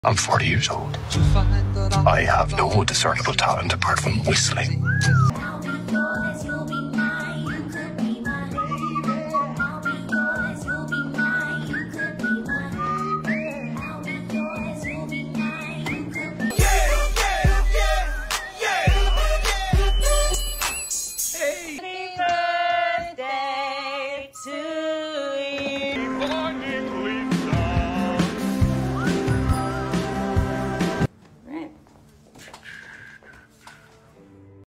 I'm 40 years old. I have no discernible talent apart from whistling.